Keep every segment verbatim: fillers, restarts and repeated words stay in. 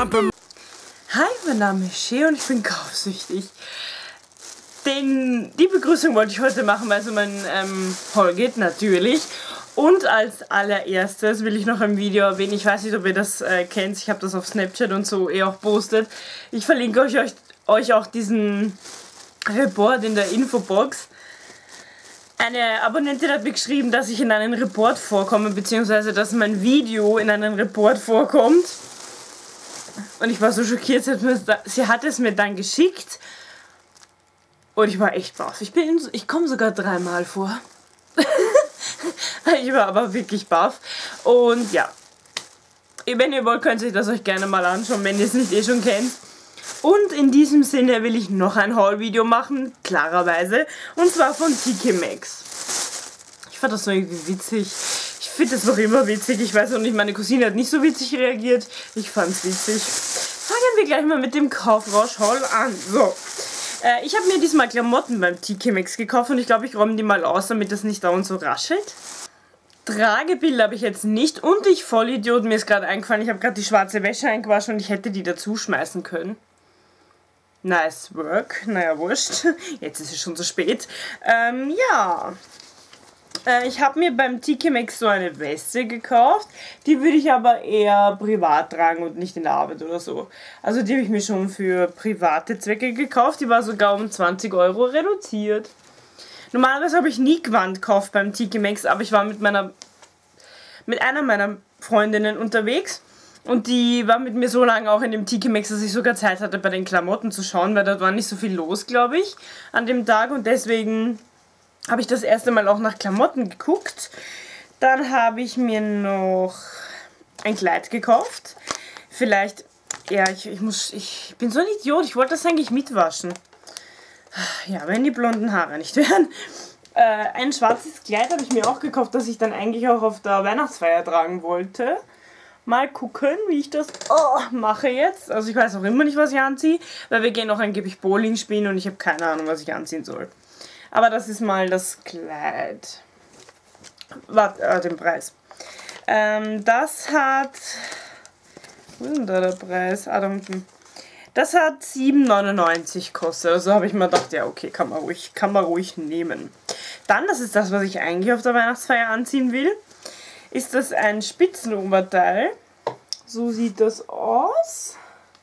Hi, mein Name ist Shea und ich bin kaufsüchtig. Den, die Begrüßung wollte ich heute machen, weil es um ein ähm, Haul geht, natürlich. Und als allererstes will ich noch ein Video erwähnen. Ich weiß nicht, ob ihr das äh, kennt. Ich habe das auf Snapchat und so eh auch postet. Ich verlinke euch, euch, euch auch diesen Report in der Infobox. Eine Abonnentin hat mir geschrieben, dass ich in einen Report vorkomme, beziehungsweise dass mein Video in einen Report vorkommt. Und ich war so schockiert, sie hat, mir, sie hat es mir dann geschickt. Und ich war echt baff. Ich, bin, ich komme sogar dreimal vor. Ich war aber wirklich baff. Und ja, wenn ihr wollt, könnt ihr das euch gerne mal anschauen, wenn ihr es nicht eh schon kennt. Und in diesem Sinne will ich noch ein Haul-Video machen, klarerweise. Und zwar von T K Maxx. Ich fand das so irgendwie witzig. Ich finde das noch immer witzig. Ich weiß auch nicht, meine Cousine hat nicht so witzig reagiert. Ich fand's witzig. Fangen wir gleich mal mit dem Kaufrausch-Haul an. So. Äh, ich habe mir diesmal Klamotten beim T K Maxx gekauft und ich glaube, ich räume die mal aus, damit das nicht dauernd so raschelt. Tragebilder habe ich jetzt nicht und ich Vollidiot, mir ist gerade eingefallen, ich habe gerade die schwarze Wäsche eingewaschen und ich hätte die dazu schmeißen können. Nice work. Naja, wurscht. Jetzt ist es schon zu spät. Ähm, ja. Äh, ich habe mir beim T K Maxx so eine Weste gekauft. Die würde ich aber eher privat tragen und nicht in der Arbeit oder so. Also die habe ich mir schon für private Zwecke gekauft. Die war sogar um zwanzig Euro reduziert. Normalerweise habe ich nie Gewand gekauft beim T K Maxx, aber ich war mit meiner, mit einer meiner Freundinnen unterwegs. Und die war mit mir so lange auch in dem T K Maxx, dass ich sogar Zeit hatte, bei den Klamotten zu schauen, weil dort war nicht so viel los, glaube ich, an dem Tag. Und deswegen habe ich das erste Mal auch nach Klamotten geguckt. Dann habe ich mir noch ein Kleid gekauft. Vielleicht, ja, ich, ich muss, ich bin so ein Idiot, ich wollte das eigentlich mitwaschen. Ja, wenn die blonden Haare nicht wären. Äh, ein schwarzes Kleid habe ich mir auch gekauft, das ich dann eigentlich auch auf der Weihnachtsfeier tragen wollte. Mal gucken, wie ich das oh, mache jetzt. Also ich weiß auch immer nicht, was ich anziehe, weil wir gehen auch angeblich Bowling spielen und ich habe keine Ahnung, was ich anziehen soll. Aber das ist mal das Kleid. Warte, äh, den Preis. Ähm, das hat... Wo ist denn da der Preis? Ah, da unten. Das hat sieben neunundneunzig gekostet. Also habe ich mir gedacht, ja okay, kann man ruhig, kann man ruhig nehmen. Dann, das ist das, was ich eigentlich auf der Weihnachtsfeier anziehen will, ist das ein Spitzenoberteil. So sieht das aus.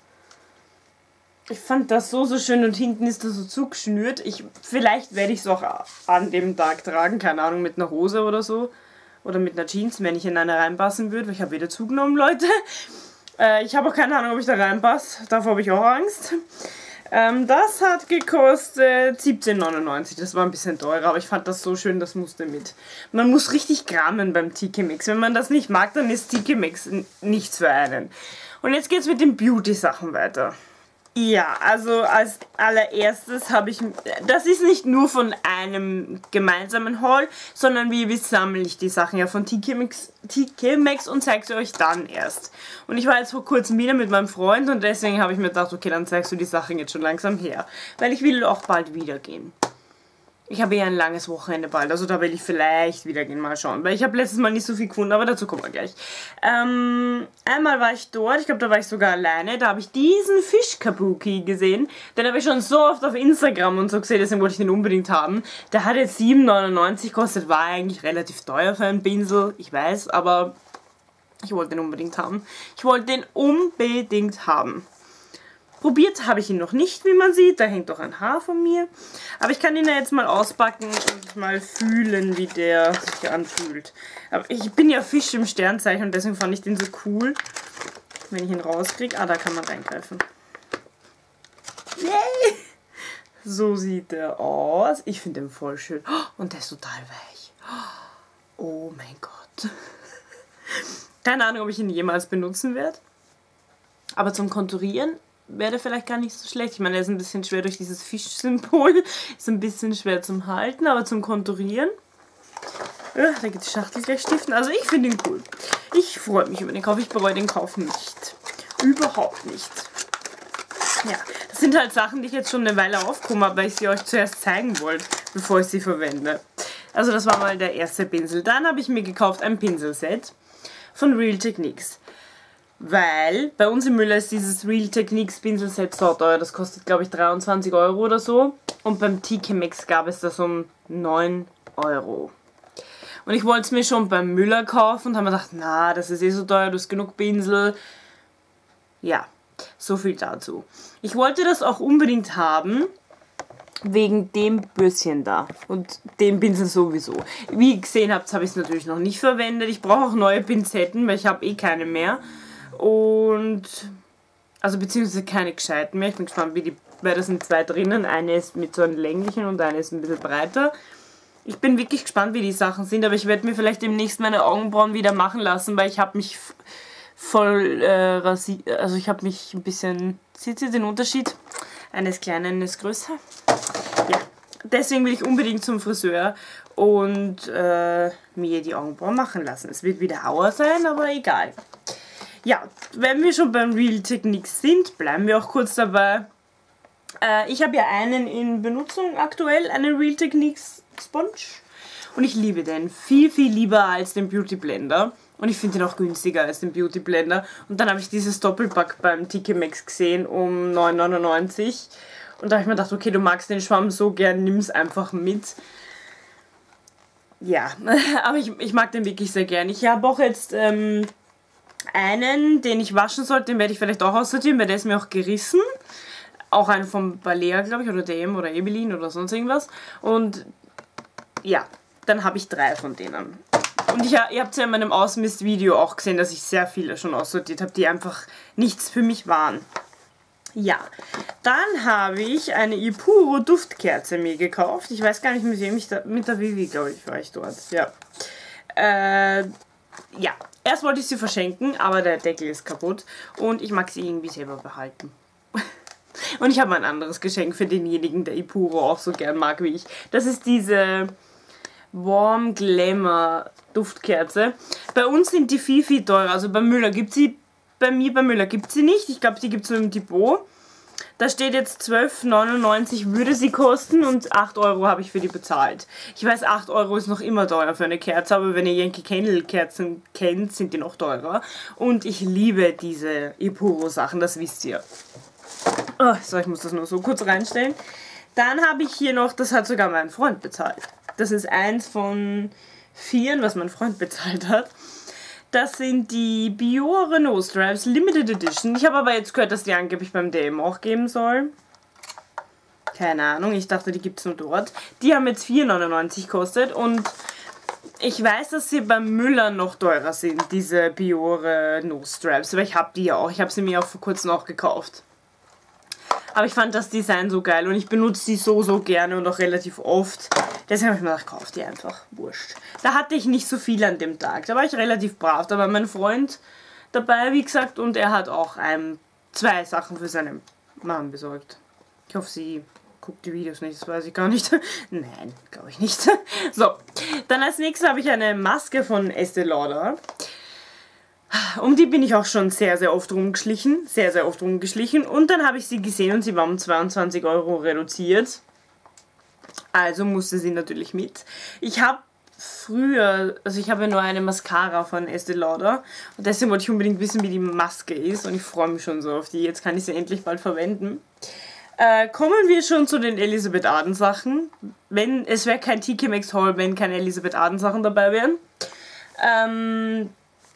Ich fand das so, so schön und hinten ist das so zugeschnürt. Ich, vielleicht werde ich es auch an dem Tag tragen, keine Ahnung, mit einer Hose oder so. Oder mit einer Jeans, wenn ich in eine reinpassen würde. Ich habe wieder zugenommen, Leute. Äh, ich habe auch keine Ahnung, ob ich da reinpasse. Davor habe ich auch Angst. Ähm, das hat gekostet siebzehn neunundneunzig. Das war ein bisschen teurer, aber ich fand das so schön, das musste mit. Man muss richtig kramen beim T K Maxx. Wenn man das nicht mag, dann ist T K Maxx nichts für einen. Und jetzt geht es mit den Beauty-Sachen weiter. Ja, also als allererstes habe ich, das ist nicht nur von einem gemeinsamen Haul, sondern wie ihr wisst, sammle ich die Sachen ja von T K Maxx, T K Maxx und zeige sie euch dann erst. Und ich war jetzt vor kurzem wieder mit meinem Freund und deswegen habe ich mir gedacht, okay, dann zeigst du die Sachen jetzt schon langsam her. Weil ich will auch bald wieder gehen. Ich habe ja ein langes Wochenende bald, also da will ich vielleicht wieder gehen, mal schauen. Weil ich habe letztes Mal nicht so viel gefunden, aber dazu kommen wir gleich. Ähm, einmal war ich dort, ich glaube, da war ich sogar alleine. Da habe ich diesen Fischkabuki gesehen. Den habe ich schon so oft auf Instagram und so gesehen, deswegen wollte ich den unbedingt haben. Der hat jetzt sieben neunundneunzig gekostet, war eigentlich relativ teuer für einen Pinsel, ich weiß, aber ich wollte den unbedingt haben. Ich wollte den unbedingt haben. Probiert habe ich ihn noch nicht, wie man sieht. Da hängt doch ein Haar von mir. Aber ich kann ihn ja jetzt mal auspacken und mal fühlen, wie der sich anfühlt. Aber ich bin ja Fisch im Sternzeichen und deswegen fand ich den so cool. Wenn ich ihn rauskriege. Ah, da kann man reingreifen. Yay! So sieht der aus. Ich finde den voll schön. Und der ist total weich. Oh mein Gott. Keine Ahnung, ob ich ihn jemals benutzen werde. Aber zum Konturieren wäre der vielleicht gar nicht so schlecht. Ich meine, er ist ein bisschen schwer durch dieses Fischsymbol. Ist ein bisschen schwer zum Halten, aber zum Konturieren. Ja, da geht die Schachtel gleich stiften. Also ich finde ihn cool. Ich freue mich über den Kauf. Ich bereue den Kauf nicht. Überhaupt nicht. Ja, das sind halt Sachen, die ich jetzt schon eine Weile aufgekommen habe, weil ich sie euch zuerst zeigen wollte, bevor ich sie verwende. Also das war mal der erste Pinsel. Dann habe ich mir gekauft ein Pinselset von Real Techniques. weil bei uns im Müller ist dieses Real Techniques Pinselset so teuer. Das kostet, glaube ich, dreiundzwanzig Euro oder so. Und beim T K Maxx gab es das um neun Euro. Und ich wollte es mir schon beim Müller kaufen und habe mir gedacht, na, das ist eh so teuer, du hast genug Pinsel. Ja, so viel dazu. Ich wollte das auch unbedingt haben, wegen dem Bürstchen da und dem Pinsel sowieso. Wie ihr gesehen habt, habe ich es natürlich noch nicht verwendet. Ich brauche auch neue Pinzetten, weil ich habe eh keine mehr. Und, also beziehungsweise keine gescheiten mehr. Ich bin gespannt, wie die, weil da sind zwei drinnen. Eine ist mit so einem länglichen und eine ist ein bisschen breiter. Ich bin wirklich gespannt, wie die Sachen sind, aber ich werde mir vielleicht demnächst meine Augenbrauen wieder machen lassen, weil ich habe mich voll äh, rasiert, also ich habe mich ein bisschen, seht ihr den Unterschied? Eine ist kleiner, eine ist größer. Ja, deswegen will ich unbedingt zum Friseur und äh, mir die Augenbrauen machen lassen. Es wird wieder Auer sein, aber egal. Ja, wenn wir schon beim Real Techniques sind, bleiben wir auch kurz dabei. Äh, ich habe ja einen in Benutzung aktuell, einen Real Techniques Sponge. Und ich liebe den. Viel, viel lieber als den Beauty Blender. Und ich finde den auch günstiger als den Beauty Blender. Und dann habe ich dieses Doppelpack beim T K Maxx gesehen um neun neunundneunzig. Und da habe ich mir gedacht, okay, du magst den Schwamm so gern, nimm es einfach mit. Ja, aber ich, ich mag den wirklich sehr gern. Ich habe auch jetzt ähm, einen, den ich waschen sollte, den werde ich vielleicht auch aussortieren, weil der ist mir auch gerissen. Auch einen von Balea, glaube ich, oder D M oder Ebelin oder sonst irgendwas. Und ja, dann habe ich drei von denen. Und ich, ihr habt ja in meinem Ausmist-Video auch gesehen, dass ich sehr viele schon aussortiert habe, die einfach nichts für mich waren. Ja, dann habe ich eine Ipuro Duftkerze mir gekauft. Ich weiß gar nicht, mit wem ich da, mit der Vivi, glaube ich, war ich dort. Ja. Äh, ja, erst wollte ich sie verschenken, aber der Deckel ist kaputt und ich mag sie irgendwie selber behalten. Und ich habe ein anderes Geschenk für denjenigen, der Ipuro auch so gern mag wie ich. Das ist diese Warm Glamour Duftkerze. Bei uns sind die viel, viel teurer. Also bei Müller gibt sie, bei mir bei Müller gibt sie nicht. Ich glaube, die gibt es nur im Depot. Da steht jetzt zwölf neunundneunzig würde sie kosten und acht Euro habe ich für die bezahlt. Ich weiß, acht Euro ist noch immer teuer für eine Kerze, aber wenn ihr Yankee Candle Kerzen kennt, sind die noch teurer. Und ich liebe diese Ipuro Sachen, das wisst ihr. Oh, so, ich muss das nur so kurz reinstellen. Dann habe ich hier noch, das hat sogar mein Freund bezahlt. Das ist eins von vieren, was mein Freund bezahlt hat. Das sind die Biore Nose Straps Limited Edition. Ich habe aber jetzt gehört, dass die angeblich beim D M auch geben soll. Keine Ahnung, ich dachte, die gibt es nur dort. Die haben jetzt vier neunundneunzig gekostet und ich weiß, dass sie beim Müller noch teurer sind, diese Biore Nose Straps. Aber ich habe die ja auch. Ich habe sie mir auch vor kurzem auch gekauft. Aber ich fand das Design so geil und ich benutze die so, so gerne und auch relativ oft. Deswegen habe ich mir gedacht, kauf die einfach. Wurscht. Da hatte ich nicht so viel an dem Tag. Da war ich relativ brav. Da war mein Freund dabei, wie gesagt, und er hat auch ähm, zwei Sachen für seine Mom besorgt. Ich hoffe, sie guckt die Videos nicht, das weiß ich gar nicht. Nein, glaube ich nicht. So, dann als nächstes habe ich eine Maske von Estée Lauder. Um die bin ich auch schon sehr, sehr oft rumgeschlichen. Sehr, sehr oft rumgeschlichen. Und dann habe ich sie gesehen und sie war um zweiundzwanzig Euro reduziert. Also musste sie natürlich mit. Ich habe früher, also ich habe nur eine Mascara von Estée Lauder. Und deswegen wollte ich unbedingt wissen, wie die Maske ist. Und ich freue mich schon so auf die. Jetzt kann ich sie endlich bald verwenden. Äh, kommen wir schon zu den Elisabeth Arden Sachen. Wenn, es wäre kein T K Maxx Haul, wenn keine Elisabeth Arden Sachen dabei wären. Ähm...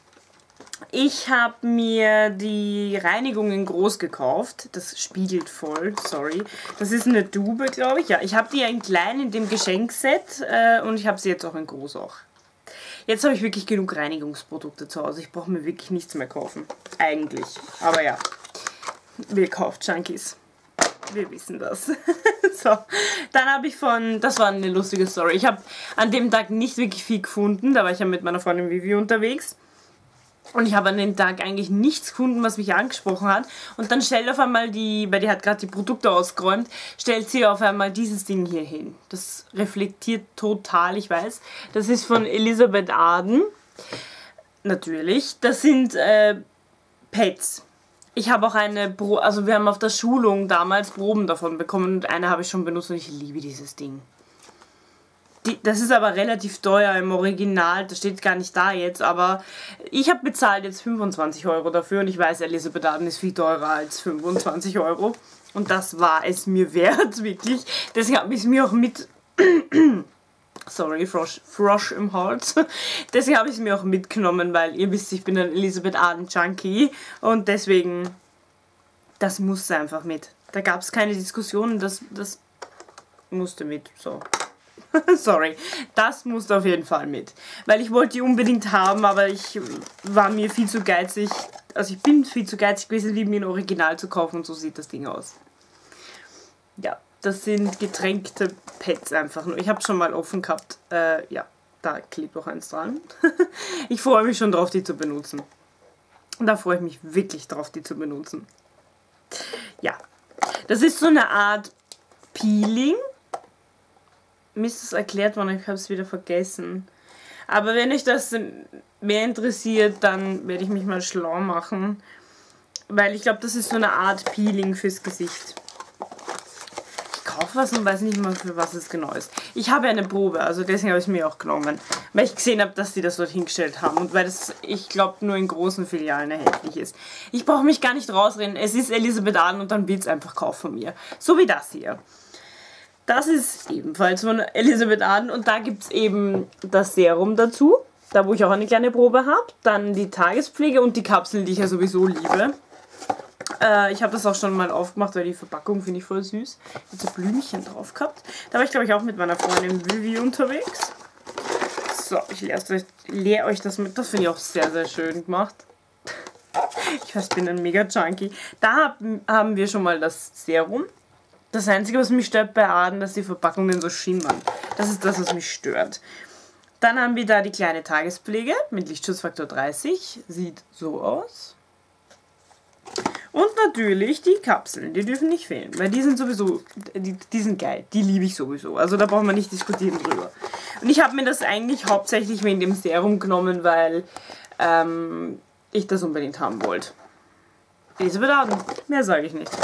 Ich habe mir die Reinigung in groß gekauft. Das spiegelt voll, sorry. Das ist eine Dube, glaube ich. Ja, ich habe die in klein in dem Geschenkset äh, und ich habe sie jetzt auch in groß auch. Jetzt habe ich wirklich genug Reinigungsprodukte zu Hause. Ich brauche mir wirklich nichts mehr kaufen. Eigentlich. Aber ja, wer kauft Junkies? Wir wissen das. So, dann habe ich von, das war eine lustige Story. Ich habe an dem Tag nicht wirklich viel gefunden. Da war ich ja mit meiner Freundin Vivi unterwegs. Und ich habe an dem Tag eigentlich nichts gefunden, was mich angesprochen hat. Und dann stellt auf einmal die, weil die hat gerade die Produkte ausgeräumt, stellt sie auf einmal dieses Ding hier hin. Das reflektiert total, ich weiß. Das ist von Elisabeth Arden. Natürlich. Das sind äh, Pads. Ich habe auch eine, Pro also wir haben auf der Schulung damals Proben davon bekommen und eine habe ich schon benutzt und ich liebe dieses Ding. Die, das ist aber relativ teuer im Original, das steht gar nicht da jetzt, aber ich habe bezahlt jetzt fünfundzwanzig Euro dafür und ich weiß, Elisabeth Arden ist viel teurer als fünfundzwanzig Euro und das war es mir wert, wirklich. Deswegen habe ich es mir auch mit... Sorry, Frosch, Frosch im Hals. Deswegen habe ich es mir auch mitgenommen, weil ihr wisst, ich bin ein Elisabeth Arden Junkie und deswegen, das musste einfach mit. Da gab es keine Diskussionen, das, das musste mit, so. Sorry, das musste auf jeden Fall mit. Weil ich wollte die unbedingt haben, aber ich war mir viel zu geizig, also ich bin viel zu geizig gewesen, die mir ein Original zu kaufen und so sieht das Ding aus. Ja, das sind getränkte Pads einfach nur. Ich habe schon mal offen gehabt, äh, ja, da klebt auch eins dran. Ich freue mich schon drauf, die zu benutzen. Da freue ich mich wirklich drauf, die zu benutzen. Ja, das ist so eine Art Peeling. Mir ist das erklärt worden, ich habe es wieder vergessen. Aber wenn euch das mehr interessiert, dann werde ich mich mal schlau machen. Weil ich glaube, das ist so eine Art Peeling fürs Gesicht. Ich kaufe was und weiß nicht mal, für was es genau ist. Ich habe eine Probe, also deswegen habe ich es mir auch genommen. Weil ich gesehen habe, dass die das dort hingestellt haben. Und weil das, ich glaube, nur in großen Filialen erhältlich ist. Ich brauche mich gar nicht rausreden. Es ist Elisabeth Arden und dann wird es einfach kaufen von mir. So wie das hier. Das ist ebenfalls von Elisabeth Arden und da gibt es eben das Serum dazu, da wo ich auch eine kleine Probe habe. Dann die Tagespflege und die Kapseln, die ich ja sowieso liebe. Äh, ich habe das auch schon mal aufgemacht, weil die Verpackung finde ich voll süß. Jetzt so Blümchen drauf gehabt. Da war ich glaube ich auch mit meiner Freundin Vivi unterwegs. So, ich leere euch, leer euch das mit. Das finde ich auch sehr, sehr schön gemacht. Ich weiß, ich bin ein mega Junkie. Da haben wir schon mal das Serum. Das Einzige, was mich stört bei Arden, dass die Verpackungen so schimmern. Das ist das, was mich stört. Dann haben wir da die kleine Tagespflege mit Lichtschutzfaktor dreißig. Sieht so aus. Und natürlich die Kapseln. Die dürfen nicht fehlen, weil die sind sowieso, die, die sind geil. Die liebe ich sowieso. Also da brauchen wir nicht diskutieren drüber. Und ich habe mir das eigentlich hauptsächlich wegen dem Serum genommen, weil ähm, ich das unbedingt haben wollte. Elisabeth Arden. Mehr sage ich nicht.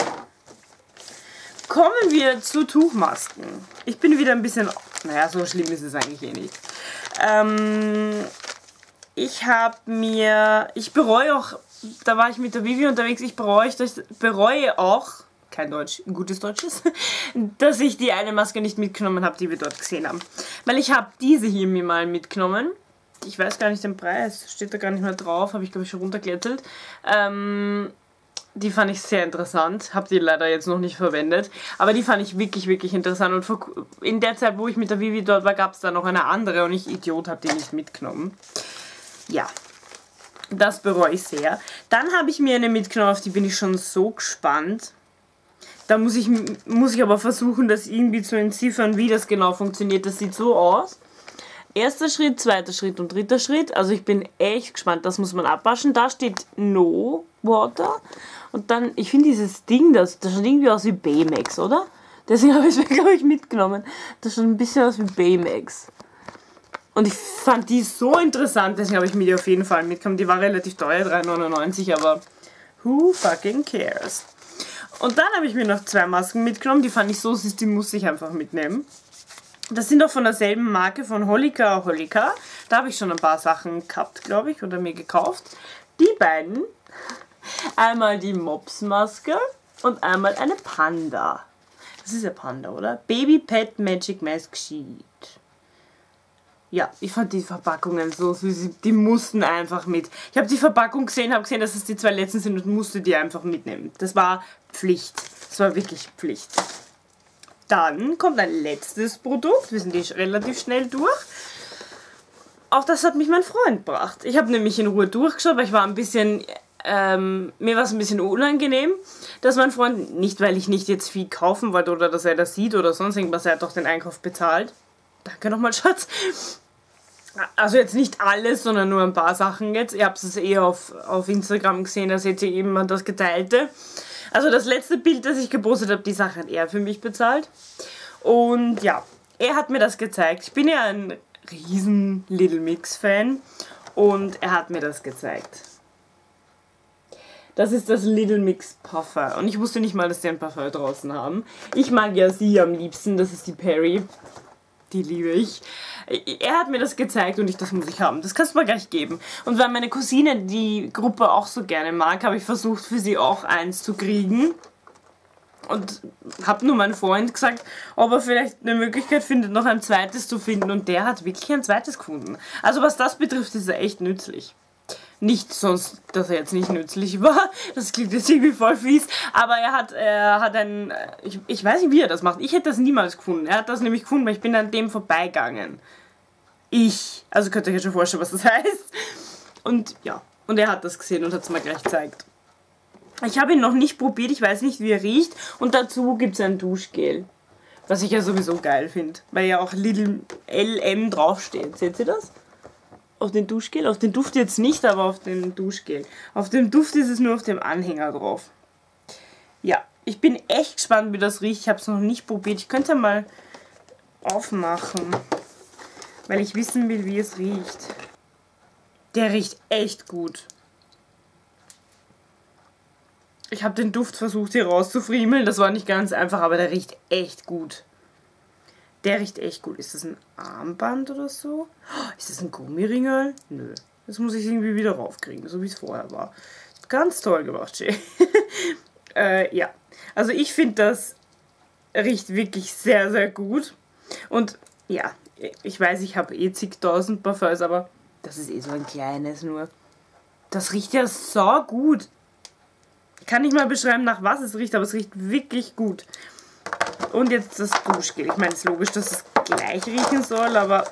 Kommen wir zu Tuchmasken. Ich bin wieder ein bisschen... Naja, so schlimm ist es eigentlich eh nicht. Ähm, ich habe mir... Ich bereue auch... Da war ich mit der Vivi unterwegs. Ich bereue, bereue auch... Kein Deutsch, ein gutes Deutsches. Dass ich die eine Maske nicht mitgenommen habe, die wir dort gesehen haben. Weil ich habe diese hier mir mal mitgenommen. Ich weiß gar nicht den Preis. Steht da gar nicht mehr drauf. Habe ich, glaube ich, schon runtergeklettert. Ähm... Die fand ich sehr interessant, habe die leider jetzt noch nicht verwendet, aber die fand ich wirklich, wirklich interessant und in der Zeit, wo ich mit der Vivi dort war, gab es da noch eine andere und ich, Idiot, habe die nicht mitgenommen. Ja, das bereue ich sehr. Dann habe ich mir eine mitgenommen, auf die bin ich schon so gespannt. Da muss ich, muss ich aber versuchen, das irgendwie zu entziffern, wie das genau funktioniert. Das sieht so aus. Erster Schritt, zweiter Schritt und dritter Schritt. Also ich bin echt gespannt, das muss man abwaschen. Da steht No Water. Und dann, ich finde dieses Ding, das, das schaut irgendwie aus wie Baymax, oder? Deswegen habe ich es mir, glaube ich, mitgenommen. Das schaut ein bisschen aus wie Baymax. Und ich fand die so interessant, deswegen habe ich mir die auf jeden Fall mitgenommen. Die war relativ teuer, drei neunundneunzig, aber who fucking cares? Und dann habe ich mir noch zwei Masken mitgenommen, die fand ich so süß, die muss ich einfach mitnehmen. Das sind auch von derselben Marke, von Holika Holika. Da habe ich schon ein paar Sachen gehabt, glaube ich, oder mir gekauft. Die beiden, einmal die Mops-Maske und einmal eine Panda. Das ist ja Panda, oder? Baby Pet Magic Mask Sheet. Ja, ich fand die Verpackungen so süß, die mussten einfach mit. Ich habe die Verpackung gesehen, habe gesehen, dass es die zwei letzten sind und musste die einfach mitnehmen. Das war Pflicht. Das war wirklich Pflicht. Dann kommt ein letztes Produkt. Wir sind eh relativ schnell durch. Auch das hat mich mein Freund gebracht. Ich habe nämlich in Ruhe durchgeschaut, weil ich war ein bisschen... Ähm, mir war es ein bisschen unangenehm, dass mein Freund, nicht weil ich nicht jetzt viel kaufen wollte oder dass er das sieht oder sonst irgendwas, er hat doch den Einkauf bezahlt. Danke nochmal, Schatz. Also jetzt nicht alles, sondern nur ein paar Sachen jetzt. Ihr habt es eh auf, auf Instagram gesehen, da seht ihr eben das Geteilte. Also das letzte Bild, das ich gepostet habe, die Sache hat er für mich bezahlt. Und ja, er hat mir das gezeigt. Ich bin ja ein riesen Little Mix Fan und er hat mir das gezeigt. Das ist das Little Mix Puffer und ich wusste nicht mal, dass die ein Parfum draußen haben. Ich mag ja sie am liebsten, das ist die Perry. die liebe ich. Er hat mir das gezeigt und ich, das muss ich haben. Das kannst du mir gleich geben. Und weil meine Cousine die Gruppe auch so gerne mag, habe ich versucht, für sie auch eins zu kriegen. Und habe nur meinem Freund gesagt, ob er vielleicht eine Möglichkeit findet, noch ein zweites zu finden. Und der hat wirklich ein zweites gefunden. Also was das betrifft, ist er echt nützlich. Nicht sonst, dass er jetzt nicht nützlich war. Das klingt jetzt irgendwie voll fies. Aber er hat, er hat ein... Ich, ich weiß nicht, wie er das macht. Ich hätte das niemals gefunden. Er hat das nämlich gefunden, weil ich bin an dem vorbeigegangen. Ich. Also könnt ihr euch schon vorstellen, was das heißt. Und ja. Und er hat das gesehen und hat es mir gleich gezeigt. Ich habe ihn noch nicht probiert. Ich weiß nicht, wie er riecht. Und dazu gibt es ein Duschgel. Was ich ja sowieso geil finde. Weil ja auch Little L M draufsteht. Seht ihr das? Auf den Duschgel? Auf den Duft jetzt nicht, aber auf den Duschgel. Auf dem Duft ist es nur auf dem Anhänger drauf. Ja, ich bin echt gespannt, wie das riecht. Ich habe es noch nicht probiert. Ich könnte mal aufmachen, weil ich wissen will, wie es riecht. Der riecht echt gut. Ich habe den Duft versucht hier rauszufriemeln. Das war nicht ganz einfach, aber der riecht echt gut. Der riecht echt gut. Ist das ein Armband oder so? Ist das ein Gummiringel? Nö. Das muss ich irgendwie wieder raufkriegen, so wie es vorher war. Ganz toll gemacht, Jay. äh, ja. Also ich finde, das riecht wirklich sehr, sehr gut. Und ja, ich weiß, ich habe eh zigtausend Parfums, aber das ist eh so ein kleines nur. Das riecht ja so gut. Ich kann nicht mal beschreiben, nach was es riecht, aber es riecht wirklich gut. Und jetzt das Duschgel. Ich meine, es ist logisch, dass es gleich riechen soll, aber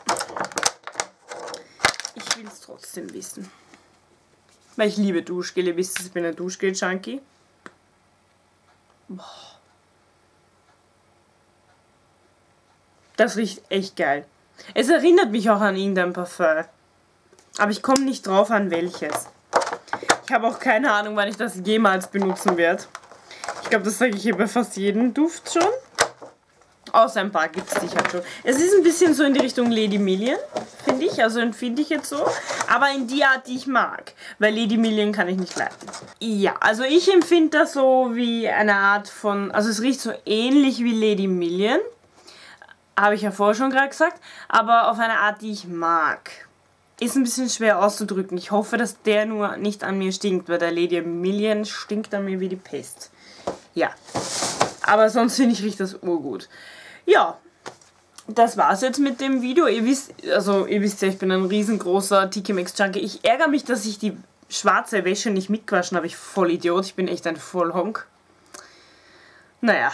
ich will es trotzdem wissen. Weil ich liebe Duschgel. Ihr wisst, ich bin ein Duschgel-Junkie. Das riecht echt geil. Es erinnert mich auch an irgendein Parfum. Aber ich komme nicht drauf, an welches. Ich habe auch keine Ahnung, wann ich das jemals benutzen werde. Ich glaube, das sage ich hier bei fast jedem Duft schon. Außer ein paar gibt es sicher schon. Es ist ein bisschen so in die Richtung Lady Million, finde ich. Also empfinde ich jetzt so. Aber in die Art, die ich mag. Weil Lady Million kann ich nicht leiden. Ja, also ich empfinde das so wie eine Art von... Also es riecht so ähnlich wie Lady Million. Habe ich ja vorher schon gerade gesagt. Aber auf eine Art, die ich mag. Ist ein bisschen schwer auszudrücken. Ich hoffe, dass der nur nicht an mir stinkt. Weil der Lady Million stinkt an mir wie die Pest. Ja. Aber sonst finde ich, riecht das urgut. Ja, das war's jetzt mit dem Video. Ihr wisst, also ihr wisst ja, ich bin ein riesengroßer T K Maxx Junkie. Ich ärgere mich, dass ich die schwarze Wäsche nicht mitgewaschen habe. Ich voll Idiot. Ich bin echt ein Vollhonk. Naja.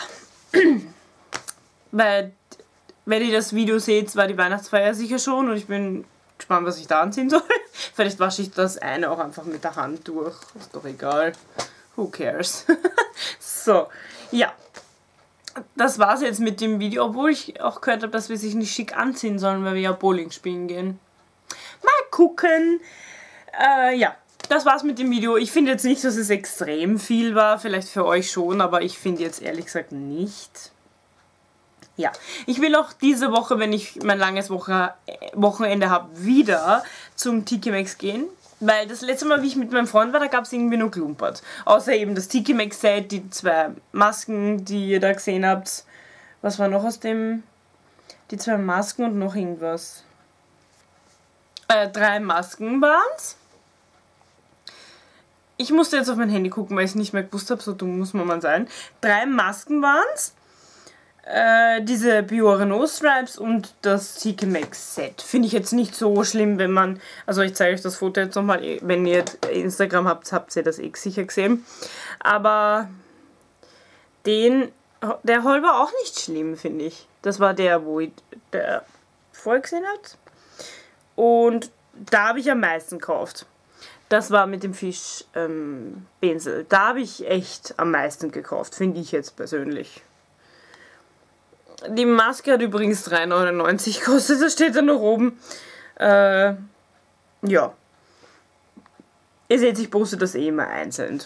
Weil, wenn ihr das Video seht, war die Weihnachtsfeier sicher schon und ich bin gespannt, was ich da anziehen soll. Vielleicht wasche ich das eine auch einfach mit der Hand durch. Ist doch egal. Who cares? So, ja. Das war's jetzt mit dem Video, obwohl ich auch gehört habe, dass wir sich nicht schick anziehen sollen, weil wir ja Bowling spielen gehen. Mal gucken. Äh, ja, das war's mit dem Video. Ich finde jetzt nicht, dass es extrem viel war. Vielleicht für euch schon, aber ich finde jetzt ehrlich gesagt nicht. Ja, ich will auch diese Woche, wenn ich mein langes Woche Wochenende habe, wieder zum T K Maxx gehen. Weil das letzte Mal, wie ich mit meinem Freund war, da gab es irgendwie nur Klumpert. Außer eben das T K Maxx Set, die zwei Masken, die ihr da gesehen habt. Was war noch aus dem... Die zwei Masken und noch irgendwas. Äh, drei Masken waren's. Ich musste jetzt auf mein Handy gucken, weil ich es nicht mehr gewusst habe. So dumm muss man mal sein. Drei Masken waren's. Äh, diese Biore No Stripes und das T K Maxx Set. Finde ich jetzt nicht so schlimm, wenn man... Also ich zeige euch das Foto jetzt nochmal. Wenn ihr Instagram habt, habt ihr das eh sicher gesehen. Aber den... Der Haul war auch nicht schlimm, finde ich. Das war der, wo ich der vorher gesehen habt. Und da habe ich am meisten gekauft. Das war mit dem Fisch ähm, Benzel. Da habe ich echt am meisten gekauft, finde ich jetzt persönlich. Die Maske hat übrigens drei neunundneunzig gekostet, das steht da noch oben. Äh, ja. Ihr seht, ich poste das eh immer einzeln.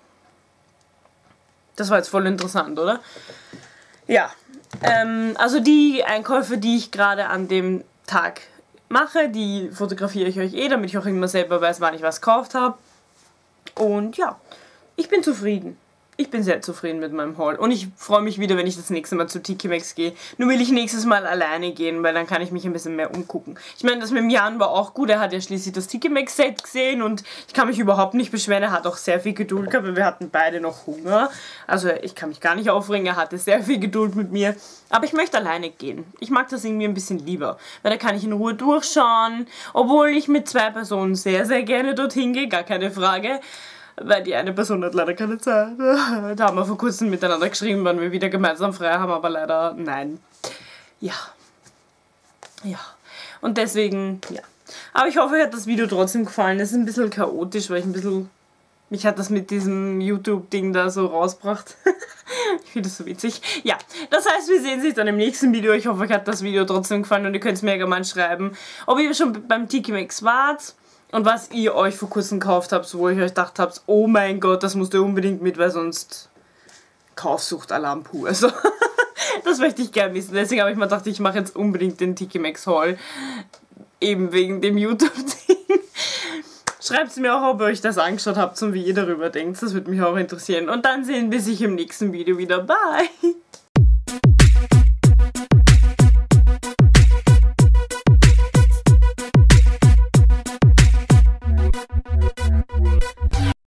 Das war jetzt voll interessant, oder? Ja. Ähm, also die Einkäufe, die ich gerade an dem Tag mache, die fotografiere ich euch eh, damit ich auch immer selber weiß, wann ich was gekauft habe. Und ja, ich bin zufrieden. ich bin sehr zufrieden mit meinem Haul. Und ich freue mich wieder, wenn ich das nächste Mal zu T K Maxx gehe. Nur will ich nächstes Mal alleine gehen, weil dann kann ich mich ein bisschen mehr umgucken. Ich meine, das mit dem Jan war auch gut. Er hat ja schließlich das T K Maxx Set gesehen und ich kann mich überhaupt nicht beschweren. Er hat auch sehr viel Geduld gehabt, weil wir hatten beide noch Hunger. Also ich kann mich gar nicht aufregen. Er hatte sehr viel Geduld mit mir. Aber ich möchte alleine gehen. Ich mag das irgendwie ein bisschen lieber, weil da kann ich in Ruhe durchschauen. Obwohl ich mit zwei Personen sehr, sehr gerne dorthin gehe. Gar keine Frage. Weil die eine Person hat leider keine Zeit. Da haben wir vor kurzem miteinander geschrieben, wann wir wieder gemeinsam frei haben, aber leider nein. Ja. Ja. Und deswegen, ja. Aber ich hoffe, euch hat das Video trotzdem gefallen. Es ist ein bisschen chaotisch, weil ich ein bisschen... Mich hat das mit diesem YouTube-Ding da so rausgebracht. Ich finde das so witzig. Ja, das heißt, wir sehen sich dann im nächsten Video. Ich hoffe, euch hat das Video trotzdem gefallen und ihr könnt es mir gerne mal schreiben, ob ihr schon beim T K Maxx wart. Und was ihr euch vor kurzem gekauft habt, wo ihr euch gedacht habt, oh mein Gott, das musst ihr unbedingt mit, weil sonst Kaufsucht-Alarm pur. Also, das möchte ich gerne wissen. Deswegen habe ich mir gedacht, ich mache jetzt unbedingt den T K Maxx Haul. Eben wegen dem YouTube-Ding. Schreibt mir auch, ob ihr euch das angeschaut habt und wie ihr darüber denkt. Das würde mich auch interessieren. Und dann sehen wir sich im nächsten Video wieder. Bye!